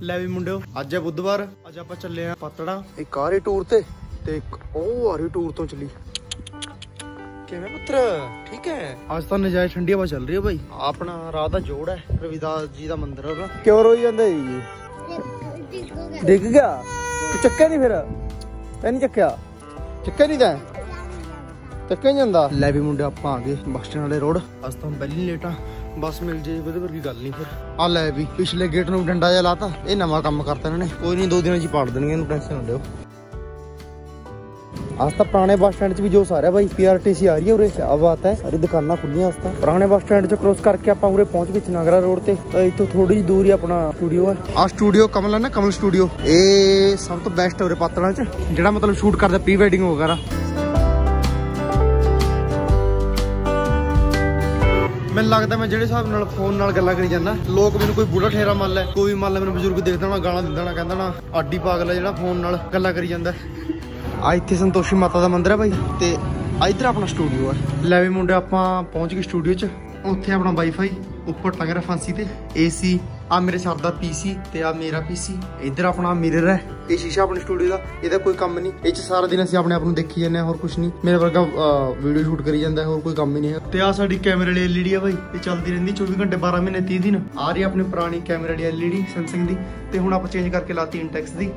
ਲੈ ਵੀ ਮੁੰਡਿਓ, ਅੱਜ ਹੈ ਬੁੱਧਵਾਰ। ਅੱਜ ਆਪਾਂ ਚੱਲੇ ਆ ਪਤੜਾ ਇੱਕ ਆਰੇ ਟੂਰ ਤੇ ਇੱਕ ਉਹ ਆਰੇ ਟੂਰ ਤੋਂ ਚੱਲੀ। ਕਿਵੇਂ ਪੁੱਤਰ, ਠੀਕ ਹੈ? ਅੱਜ ਤਾਂ ਨਜਾਇਜ਼ ਠੰਡੀ ਹਵਾ ਚੱਲ ਰਹੀ ਹੈ ਬਾਈ। ਆਪਣਾ ਰਾਤ ਦਾ ਜੋੜ ਹੈ, ਰਵਿਦਾਸ ਜੀ ਦਾ ਮੰਦਿਰ ਹੈ। ਕਿਉਂ ਰੋਈ ਜਾਂਦਾ ਜੀ? ਡਿੱਗ ਗਿਆ? ਤੂੰ ਚੱਕਿਆ ਨਹੀਂ? ਫਿਰ ਤੈਨੂੰ ਚੱਕਿਆ ਨਹੀਂ ਤਾਂ ਚੱਕਿਆ ਜਾਂਦਾ। ਲੈ ਵੀ ਮੁੰਡੇ, ਆਪਾਂ ਆ ਗਏ ਬੱਸ ਸਟੈਂਡ ਵਾਲੇ ਰੋਡ। ਅੱਜ ਤਾਂ ਪਹਿਲੀ ਲੇਟ ਆ, ਬੱਸ ਮਿਲ ਜੇ ਉਹਦੇ ਵਰਗੀ ਗੱਲ ਨਹੀਂ। ਫਿਰ ਆ ਲੈ ਵੀ ਪਿਛਲੇ ਗੇਟ ਨੂੰ ਡੰਡਾ ਜਿਹਾ ਲਾਤਾ। ਇਹ ਨਵਾਂ ਕੰਮ ਕਰਤਾ ਇਹਨਾਂ ਨੇ, ਕੋਈ ਨਹੀਂ 2 ਦਿਨਾਂ ਚ ਪਾੜ ਦੇਣਗੇ ਇਹਨੂੰ, ਟੈਨਸ਼ਨ ਨਾ ਲਿਓ। आज ਤਾਂ ਪੁਰਾਣੇ ਬੱਸ ਸਟੈਂਡ 'ਚ ਵੀ ਜੋ ਸਾਰਾ ਬਾਈ PRTC ਆ ਰਹੀ ਹੈ ਉਰੇ। ਕਿਆ ਬਾਤ ਹੈ, ਸਾਰੀ ਦੁਕਾਨਾਂ ਖੁੱਲੀਆਂ। ਅੱਜ ਤਾਂ ਪੁਰਾਣੇ ਬੱਸ ਸਟੈਂਡ 'ਚ ਕ੍ਰੋਸ ਕਰਕੇ ਆਪਾਂ ਉਰੇ ਪਹੁੰਚ ਗਏ ਨਾਗਰਾ ਰੋਡ ਤੇ। ਇੱਥੋਂ ਥੋੜੀ ਜਿਹੀ ਦੂਰ ਹੀ ਆਪਣਾ ਸਟੂਡੀਓ ਹੈ। ਆ ਸਟੂਡੀਓ ਕਮਲ ਹੈ ਨਾ, ਕਮਲ ਸਟੂਡੀਓ। ਇਹ ਸਭ ਤੋਂ ਬੈਸਟ ਉਰੇ ਪਾਤੜਾਂ 'ਚ, ਜਿਹੜਾ ਮਤਲਬ ਸ਼ੂਟ ਕਰਦਾ ਪ੍ਰੀ ਵੈਡਿੰਗ ਵਗੈਰਾ। ਮੈਨੂੰ ਲੱਗਦਾ ਮੈਂ ਜਿਹੜੇ ਹਿਸਾਬ ਨਾਲ ਫੋਨ ਨਾਲ ਗੱਲਾਂ ਕਰੀ ਜਾਂਦਾ, ਲੋਕ ਮੈਨੂੰ ਕੋਈ ਬੁੜਾ ਠੇਰਾ ਮੰਨ ਲੈ, ਕੋਈ ਮੰਨ ਲੈ ਮੈਨੂੰ ਬਜ਼ੁਰਗ ਦੇਖਦਾ ਨਾ, ਗਾਲਾਂ ਦਿੰਦਾ ਨਾ, ਕਹਿੰਦਾ ਨਾ ਆਡੀ ਪਾਗਲ ਹੈ ਜਿਹੜਾ ਫੋਨ ਨਾਲ ਗੱਲਾਂ ਕਰੀ ਜਾਂਦਾ। ਆ ਇੱਥੇ ਸੰਤੋਸ਼ੀ ਮਾਤਾ ਦਾ ਮੰਦਿਰ ਹੈ ਭਾਈ, ਤੇ ਇੱਧਰ ਆਪਣਾ ਸਟੂਡੀਓ ਹੈ। ਲੈ ਵੀ ਮੁੰਡੇ, ਆਪਾਂ ਪਹੁੰਚ ਗਏ ਸਟੂਡੀਓ 'ਚ। ਉੱਥੇ ਆਪਣਾ ਵਾਈਫਾਈ ਉੱਪਰ ਟੰਗ ਰਿਹਾ ਫਾਂਸੀ ਤੇ, AC ਆ ਮੇਰੇ ਸਰ ਦਾ PC ਤੇ ਆ ਮੇਰਾ PC। ਇੱਧਰ ਆਪਣਾ ਮਿਰਰ ਹੈ, ਇਹ ਸ਼ੀਸ਼ਾ ਆਪਣੇ ਸਟੂਡੀਓ ਦਾ। ਇਹਦਾ ਕੋਈ ਕੰਮ ਨਹੀਂ, ਇਹ 'ਚ ਸਾਰਾ ਦਿਨ ਅਸੀਂ ਆਪਣੇ ਆਪ ਨੂੰ ਦੇਖੀ ਜਾਂਦੇ ਹਾਂ, ਹੋਰ ਕੁਝ ਨਹੀਂ। ਮੇਰੇ ਵਰਗਾ ਵੀਡੀਓ ਸ਼ੂਟ ਕਰੀ ਜਾਂਦਾ, ਹੋਰ ਕੋਈ ਕੰਮ ਹੀ ਨਹੀਂ ਹੈ। ਤੇ ਆ ਸਾਡੀ ਕੈਮਰੇ ਵਾਲੀ LED ਹੈ ਭਾਈ, ਇਹ ਚੱਲਦੀ ਰਹਿੰਦੀ 24 ਘੰਟੇ 12 ਮਹੀਨੇ 30 ਦਿਨ। ਆ ਰਹੀ ਆਪਣੀ ਪੁਰਾਣੀ ਕੈਮਰੇ ਵਾਲੀ LED ਸੈਮਸੰਗ ਦੀ, ਤੇ ਹੁਣ ਆਪਾਂ ਚੇਂਜ ਕਰਕੇ ਲਾਤੀ ਇੰਟੈਕਸ ਦੀ।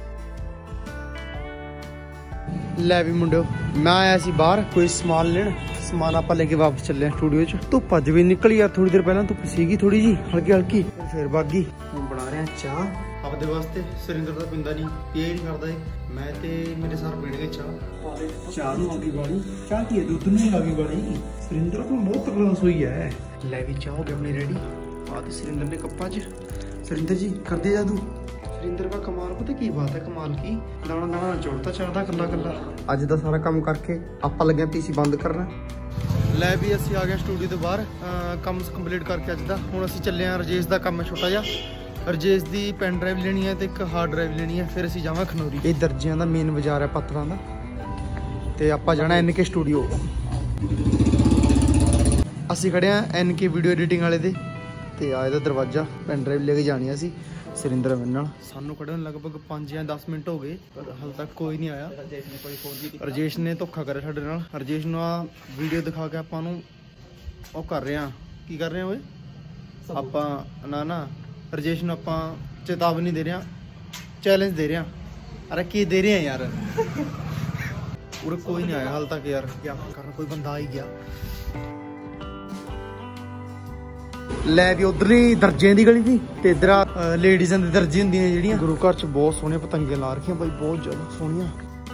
ਲੈ ਵੀ ਮੁੰਡਿਓ, ਮੈਂ ਆਇਆ ਸੀ ਬਾਹਰ ਕੋਈ ਸਮਾਨ ਲੈਣ, ਸਮਾਨ ਆਪਾਂ ਲੈ ਕੇ ਵਾਪਸ ਚੱਲੇ ਸਟੂਡੀਓ 'ਚ। ਧੁੱਪ ਅੱਜ ਵੀ ਨਿਕਲੀ ਯਾਰ, ਥੋੜੀ ਦੇਰ ਪਹਿਲਾਂ ਧੁੱਪ ਸੀਗੀ ਥੋੜੀ ਜੀ ਹਲਕੀ ਹਲਕੀ, ਫਿਰ ਬਾਗੀ। ਹੁਣ ਬਣਾ ਰਹੇ ਆ ਚਾਹ ਆਪਦੇ ਵਾਸਤੇ। ਸੁਰਿੰਦਰ ਤਾਂ ਪਿੰਦਾ ਨਹੀਂ, ਇਹ ਨਹੀਂ ਕਰਦਾ ਏ। ਮੈਂ ਤੇ ਮੇਰੇ ਸਰ ਪੀਣਗੇ ਚਾਹ ਨੂੰ ਆਗੀ ਵਾਲੀ। ਚਾਹ ਕੀ ਹੈ, ਦੁੱਧ ਨੂੰ ਆਗੀ ਵਾਲੀ। ਸੁਰਿੰਦਰ ਕੋਲ ਬਹੁਤ ਤਕੜਾ ਰਸੋਈ ਹੈ। ਲੈ ਵੀ ਚਾਹ ਹੋ ਗਈ ਆਪਣੀ ਰੈਡੀ। ਆ ਤੇ ਸੁਰਿੰਦਰ ਨੇ ਕੱਪਾਂ 'ਚ। ਸੁਰਿੰਦਰ ਜੀ ਕਰਦੇ ਜਾਦੂ। सुरिंदर का कमाल पता की बात है, कमाल की दाना दाना जोड़ता चढ़ता कला कला। अज का सारा काम करके आप लगे PC बंद करना। लै भी असी आ गए स्टूडियो तो बाहर, काम कंप्लीट करके अज का। हुण असी चले हैं, रजेश का काम है छोटा जिहा। रजेश की पेन ड्राइव लेनी है तो एक हार्ड ड्राइव लेनी है। फिर असी जावां खनौरी। ये दर्जियां का मेन बाजार है पत्थरां दा, ते आपां जाना NK स्टूडियो। असी खड़े हैं NK वीडियो एडिटिंग वाले दे, ते आ इहदा दरवाजा पेन ड्राइव लेके जानी असी सुरिंदर मेरे नाल। सानू खड़े लगभग 5 या 10 मिनट हो गए, पर हाल तक कोई नहीं आया। रजेश ने धोखा करे साडे नाल। रजेश नूं आ वीडियो दिखा के आपां नूं ओ कर रहे हैं, की कर रहे हैं ओए आपां ना रजेश नूं आपां चेतावनी दे रहे हैं, चैलेंज दे रहे हैं। अरे की दे रहे हैं यार? उरे कोई नहीं आया हाल तक यार, क्या करना, कोई बंदा आ ही गया। लै भी उधर ही दर्जियां दी गली थी, ते इधर लेडीज़ां दी दर्जी हुंदियां जेहड़ियां। गुरु घर च बहुत सोहने पतंगे ला रखियां भाई, बहुत ज्यादा सोहनियां।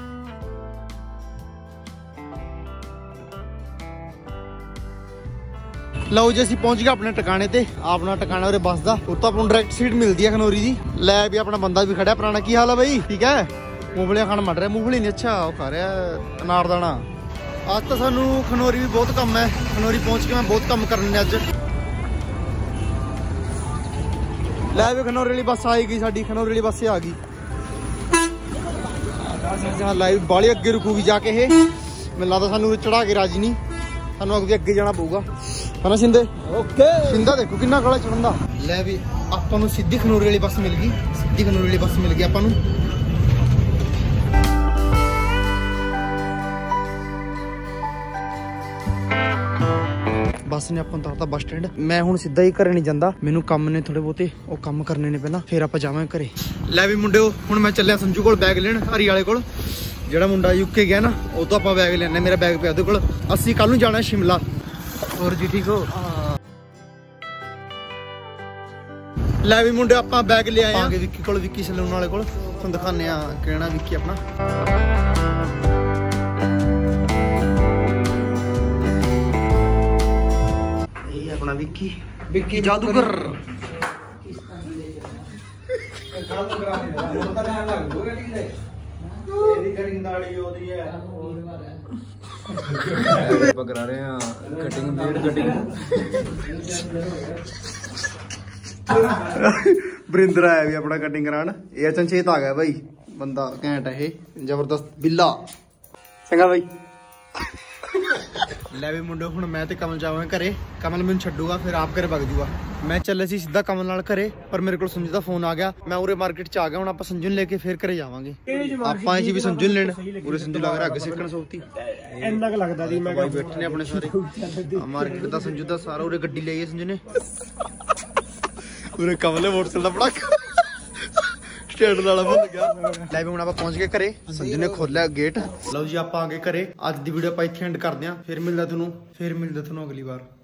लो जी असीं पहुंच गए अपने टिकाने ते। अपना टिकाना उरे बस दा, उत्तों आपको डायरेक्ट सीट मिलती है खनौरी दी। लै भी अपना बंदा भी खड़ा पुराना। की हाल है भाई, ठीक है? मूंगफलियां खान मट रहा, मूंगफली नहीं, अच्छा वो खा रहा अनारदाना। अज तो सानू खनौरी भी बहुत कम है। खनौरी पहुंच के मैं बहुत कम करने अज। लै भी खनौरी वाली बस आई गई, साडी खनौरी वाली बस आ गई। लाइव बाली अगे रुकूगी जाके, ये मैनूं लगदा सानू चढ़ा के राजी नहीं, सानू अगे जाना पऊगा, है ना शिंदे? ओके शिंदा देखो किन्ना काला चढ़न दा। लै भी आपां नूं सीधी खनौरी वाली बस मिल गई, सीधी खनौरी वाली बस मिल गई आपां नूं। बस ने अपन उतारता बस स्टैंड। मैं हुण सीधा ही घरे नहीं जांदा, मैनू काम ने थोड़े बहुते वो काम करने ने पहला, फिर आपां जावांगे घरे। लै भी मुंडिओ, हुण मैं चलिया संजू कोल बैग लेण, हरी वाले कोल। जेड़ा मुंडा UK गया ना, वो तो आपां बैग लेने। मेरा बैग पिया ओहदे कोल। असीं कल नूं जाना शिमला। और जी ठीक हो? लै भी मुंडे, आपां बैग ले आए हैं विक्की कोल, विक्की सलून वाले कोल। तुहानूं दिखाने आ किहड़ा विक्की अपना। अपना विक्की, विक्की जादूगर। करा रहे हैं कटिंग, ब्लेड कटिंग। वरिंदर आया भी अपना कटिंग करान। ये अचनचेत आ गया भाई, बंदा घैंट है, जबरदस्त बिल्ला। चंगा भाई ਲੈ ਵੀ ਮੁੰਡੇ ਹੁਣ ਮੈਂ ਤੇ ਕਮਲ ਜਾਵਾਂਗੇ ਘਰੇ। ਕਮਲ ਮੈਨੂੰ ਛੱਡੂਗਾ ਫਿਰ ਆਪ ਘਰੇ ਵਗ ਜੂਗਾ। ਮੈਂ ਚੱਲੇ ਸੀ ਸਿੱਧਾ ਕਮਲ ਨਾਲ ਘਰੇ, ਪਰ ਮੇਰੇ ਕੋਲ ਸੰਜੂ ਦਾ ਫੋਨ ਆ ਗਿਆ। ਮੈਂ ਉਰੇ ਮਾਰਕੀਟ ਚ ਆ ਗਿਆ, ਹੁਣ ਆਪਾਂ ਸੰਜੂ ਨੂੰ ਲੈ ਕੇ ਫਿਰ ਘਰੇ ਜਾਵਾਂਗੇ। ਆਪਾਂ ਆਏ ਸੀ ਵੀ ਸੰਜੂ ਨੂੰ ਲੈਣ, ਉਰੇ ਸੰਜੂ ਲੱਗ ਰਿਹਾ ਅੱਗ ਸੇਕਣ ਸੌਤੀ ਇੰਨਾ ਕੁ ਲੱਗਦਾ ਸੀ। ਮੈਂ ਬਾਈ ਬੈਠੇ ਨੇ ਆਪਣੇ ਸਾਰੇ ਮਾਰਕੀਟ ਦਾ। ਸੰਜੂ ਦਾ ਸਾਰਾ ਉਰੇ ਗੱਡੀ ਲਈ ਹੈ ਸੰਜੂ ਨੇ। ਉਰੇ ਕਮਲ ਨੇ ਮੋਟਰਸਾਈਕਲ ਦਾ ਪੜਾਕਾ ਸਟੇਟ ਵਾਲਾ ਬਣ ਗਿਆ। ਲੈ ਵੀ ਹੁਣ ਆਪਾਂ ਪਹੁੰਚ ਗਏ ਘਰੇ, ਸੰਜੂ ਨੇ ਖੋਲਿਆ ਗੇਟ। ਲਓ ਜੀ ਆਪਾਂ ਆ ਗਏ ਘਰੇ। ਅੱਜ ਦੀ ਵੀਡੀਓ ਆਪਾਂ ਇੱਥੇ ਐਂਡ ਕਰਦੇ ਆਂ। ਫਿਰ ਮਿਲਦਾ ਤੁਹਾਨੂੰ ਅਗਲੀ ਵਾਰ।